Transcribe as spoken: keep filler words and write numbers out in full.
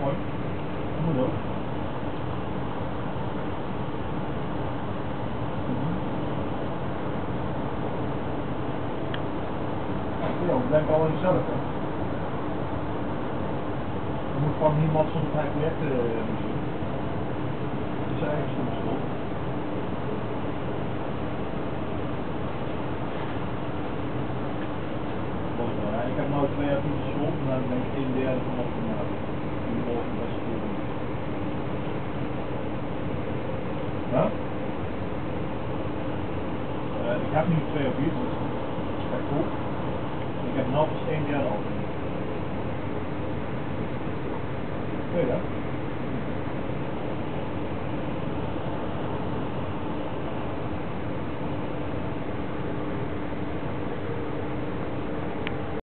mooi. Dat moet ook. Ja, dat blijkt wel gezellig, hè. Er moet gewoon niemand zo'n klein project uh, zien. Dat is eigenlijk soms schuld. Ja, ik heb nu twee jaar niet school, maar dan ben ik een derde van wat ik maak. En die mogen best veel doen. Ja? Uh, ik heb nu twee of vier, dus dat is echt cool. Ik heb nou pas één derde al. Oké, ja.